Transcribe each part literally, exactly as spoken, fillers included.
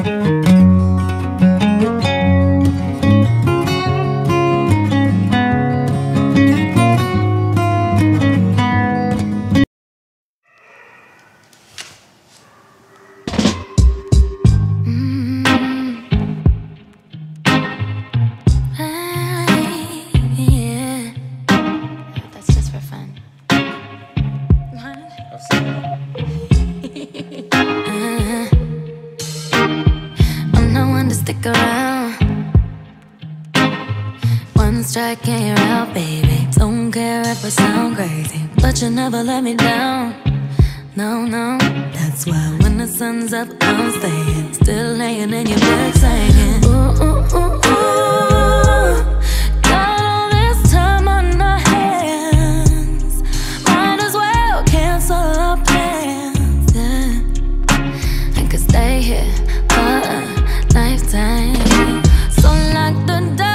Strike and you're out, baby. Don't care if I sound crazy, but you never let me down. No, no. That's why when the sun's up, I'm staying. Still laying in your bed singing. Ooh, ooh, ooh, ooh. Got all this time on our hands. Might as well cancel our plans. Yeah. I could stay here for a lifetime. So lock the door.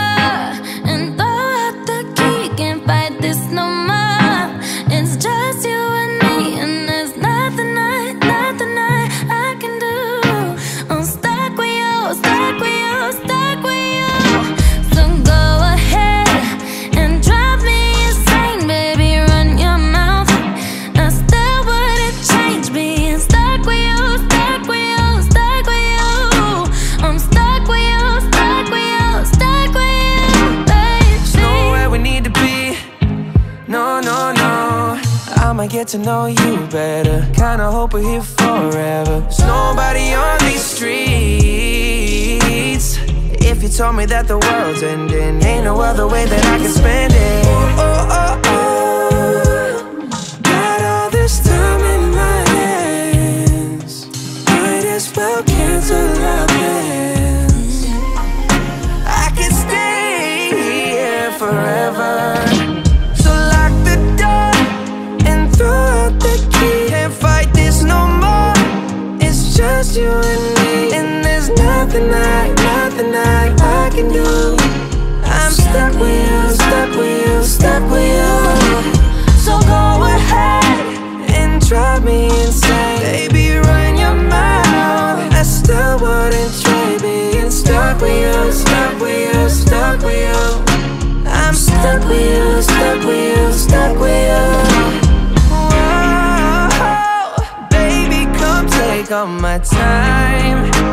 Get to know you better. Kinda hope we're here forever. There's nobody on these streets. If you told me that the world's ending, ain't no other way that I can spend it. Oh, oh, oh, oh. Got all this time in my hands. Might as well cancel our plans. I could stay here forever. Just you and me, and there's nothing I, nothing I, I can do. I'm stuck with you, stuck with you, stuck with you. So go ahead and drive me insane. Baby, run your mouth. I still wouldn't trade being stuck with you, stuck with you, stuck with you. I'm stuck with you, stuck with you, stuck with you. Take all my time.